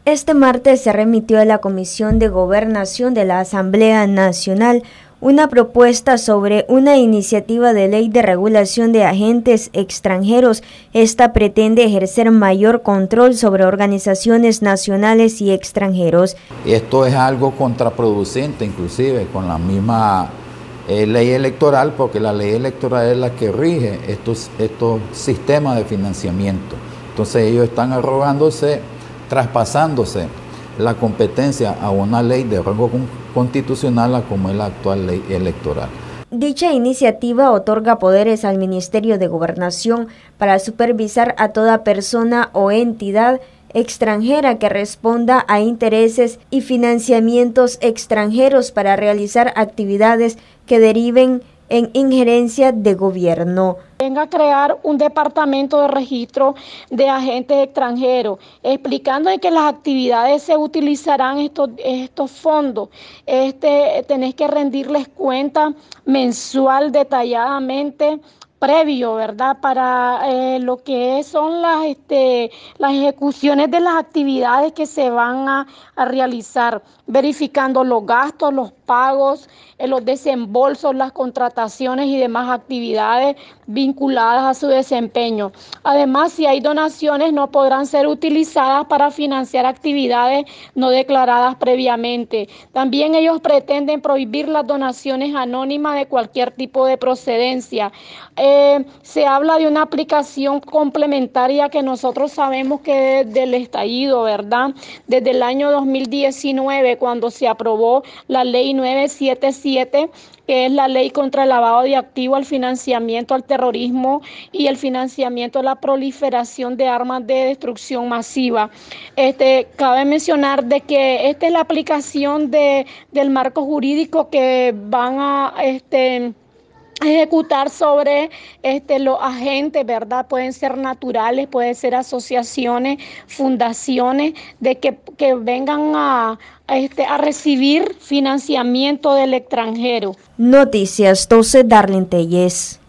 Este martes se remitió a la Comisión de Gobernación de la Asamblea Nacional una propuesta sobre una iniciativa de ley de regulación de agentes extranjeros. Esta pretende ejercer mayor control sobre organizaciones nacionales y extranjeros. Esto es algo contraproducente, inclusive con la misma ley electoral, porque la ley electoral es la que rige estos sistemas de financiamiento. Entonces ellos están arrogándose, traspasándose la competencia a una ley de rango constitucional como es la actual ley electoral. Dicha iniciativa otorga poderes al Ministerio de Gobernación para supervisar a toda persona o entidad extranjera que responda a intereses y financiamientos extranjeros para realizar actividades que deriven en injerencia de gobierno. Venga a crear un departamento de registro de agentes extranjeros, explicando de que las actividades se utilizarán estos fondos. Tenés que rendirles cuenta mensual detalladamente, previo, ¿verdad? Para lo que son las ejecuciones de las actividades que se van a realizar, verificando los gastos, los pagos, los desembolsos, las contrataciones y demás actividades vinculadas a su desempeño. Además, si hay donaciones, no podrán ser utilizadas para financiar actividades no declaradas previamente. También ellos pretenden prohibir las donaciones anónimas de cualquier tipo de procedencia. Se habla de una aplicación complementaria que nosotros sabemos que desde el estallido, ¿verdad? Desde el año 2019, cuando se aprobó la ley 977, que es la ley contra el lavado de activos, el financiamiento al terrorismo y el financiamiento a la proliferación de armas de destrucción masiva. Cabe mencionar de que esta es la aplicación del marco jurídico que van a ejecutar sobre los agentes, ¿verdad? Pueden ser naturales, pueden ser asociaciones, fundaciones, de que vengan a recibir financiamiento del extranjero. Noticias 12, Darlene Telles.